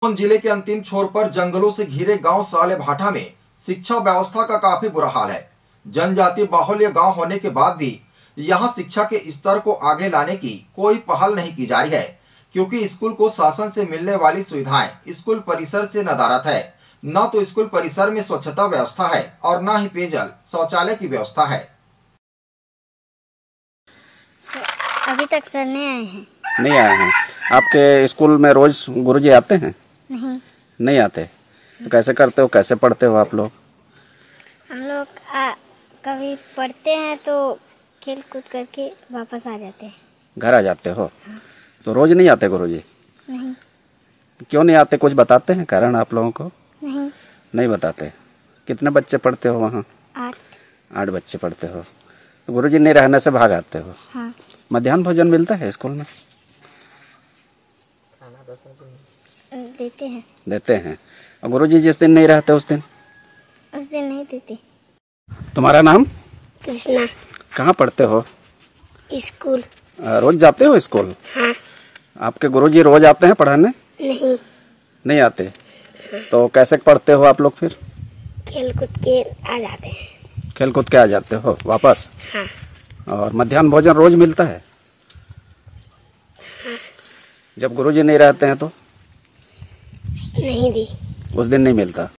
जिले के अंतिम छोर पर जंगलों से घिरे गांव साले भाटा में शिक्षा व्यवस्था का काफी बुरा हाल है। जनजातीय बाहुल्य गांव होने के बाद भी यहां शिक्षा के स्तर को आगे लाने की कोई पहल नहीं की जा रही है, क्योंकि स्कूल को शासन से मिलने वाली सुविधाएं स्कूल परिसर से नदारद है। न तो स्कूल परिसर में स्वच्छता व्यवस्था है और न ही पेयजल शौचालय की व्यवस्था है। अभी तक सर नहीं आए हैं। नहीं आए हैं। आपके स्कूल में रोज गुरुजी आते हैं? नहीं आते। तो कैसे करते हो, कैसे पढ़ते हो आप लोग? हम लोग कभी पढ़ते हैं तो खेल कूद करके वापस आ जाते हैं। घर आ जाते हो? हाँ। तो रोज नहीं आते गुरुजी? नहीं। क्यों नहीं आते, कुछ बताते हैं कारण आप लोगों को? नहीं बताते। कितने बच्चे पढ़ते हो वहाँ? 8 बच्चे पढ़ते हो। तो गुरुजी नहीं रहने से भाग आते हो? हाँ। मध्याह्न भोजन मिलता है स्कूल में? देते हैं। और गुरुजी जिस दिन नहीं रहते उस दिन नहीं देते। तुम्हारा नाम? कृष्णा। कहाँ पढ़ते हो? स्कूल। रोज जाते हो स्कूल? हाँ। आपके गुरुजी रोज आते हैं पढ़ाने? नहीं आते। हाँ। तो कैसे पढ़ते हो आप लोग फिर? खेल कूद के आ जाते हैं। खेल कूद के आ जाते हो वापस? हाँ। और मध्याह्न भोजन रोज मिलता है? हाँ। जब गुरुजी नहीं रहते हैं तो? नहीं दी। उस दिन नहीं मिलता।